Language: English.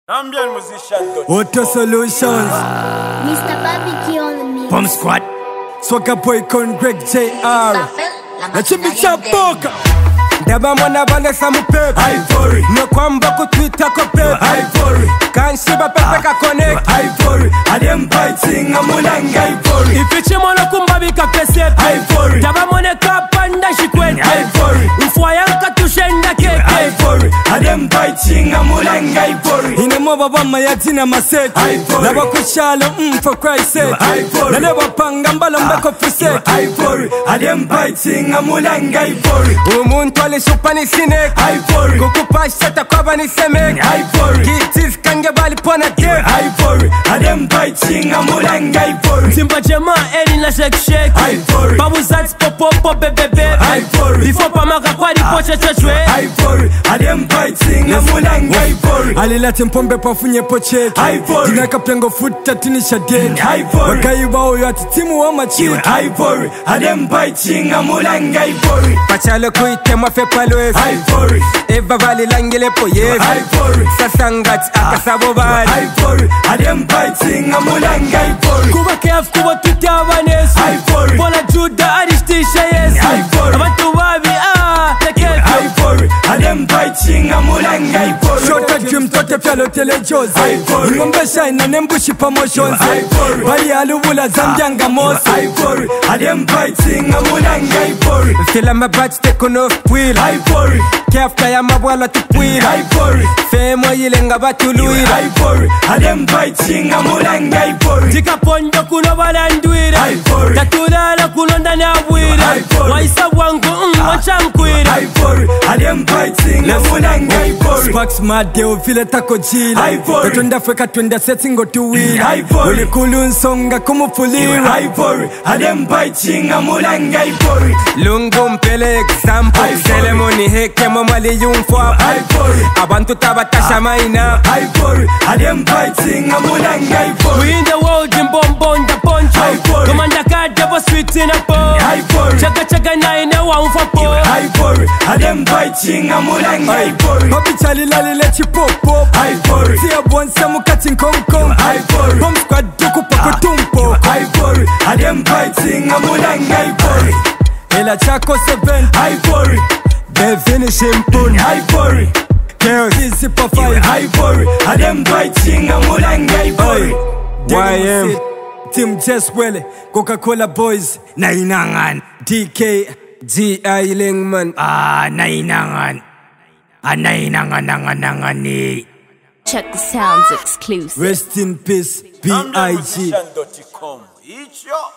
Ambient musician. Auto Solutions. Mr. Barbeque on the mix. Bomb Squad. Swagger Boy con Greg JR. Let's be Chapoka. Daba mwana bale samu pepe Ivory. No kwamba ku Twitter ko pepe Ivory. Kanshiba pepe ka connect Ivory. Adem biting amulanga Ivory. Ifichi mwana kumbabika kesepe Ivory. Daba mwana kapanda shikwete Ivory. Mfwayanka tushenda keke Ivory. Adem biting amulanga Ivory. Inemoba bama yatina masete Ivory. Laba kushalo for Christ's sake Ivory. Nale wapanga mbalo mbeko fiseke Ivory. Adem biting amulanga Ivory. Umuntu supani sinek Ivory. Kukupasha takwaba ni semek Ivory. Kitis kange bali pona dek Ivory. Adem biting amulanga Ivory. Simba jema eri na shake shake Ivory. Babu zats popo bebebe Ivory. Before pamaka kwa di poche chechwe Ivory. Adem biting amulanga Ivory. Alilate mpombe pafunye pocheke Ivory. Dinaka pengo futa tinisha dek Ivory. Wakaiba oyo atitimu wa machike Ivory. Adem biting amulanga Ivory. Pachalo kuite mafe Ivory. Eva vali langile po yes Ivory. Sasangat akasabo bali Ivory. Adem biting amulanga Ivory. Kuba kef kuba tutabanes Ivory. Bola juda aristisha yes Ivory. Abantu babi tekef Ivory. Adem biting amulanga Ivory. Shota dream tote pyalo telejozi Ivory. Ngombe shine nembushi promotions Ivory. Bali alubula zambyanga mos Ivory. Adem biting amulanga Ivory. Feel my bats take on off wheel Ivory. Kefta ya mabwala tupwila Ivory. Femo yilenga batuluira Ivory. Adem biting amulanga Ivory. Jika pondo kuno balandwira Ivory. Tatulala kuno ndani abwira Ivory. Waisa wangu wachamkwira Ivory. Adem biting amulanga Ivory. Sparks madeo vile tako jila Ivory. Katunda fweka twenda setting otuwila Ivory. Ulikulu nsonga kumufulira Ivory. Adem biting amulanga Ivory. Lungu mpele example Ceremony heke mwali yumfwa Ivory. Abantu tabatasha maina Ivory. Adem biting amulanga Ivory. We in the world in bonbon da poncho Ivory. Commander card double sweet in a po Ivory. Chaga na ina wa umfapo Ivory. Adem biting amulanga Ivory. Papi chali lali lechi pop pop Ivory. Tia bonsa mukati kong kong Ivory. Bomb Squad duku pako tumpo Ivory. Adem biting amulanga Ivory. Ela chako 7 Ivory. The finishing pun Ivory. Girls easy for 5 Ivory. Adem biting amulanga Ivory. YM Team Jeswell Coca-Cola Boys Nainangan DK G.I. Lingman Nainangan Nainangan ni. Check the sounds exclusive. Rest in peace B.I.G. Ambient musician.com. Each your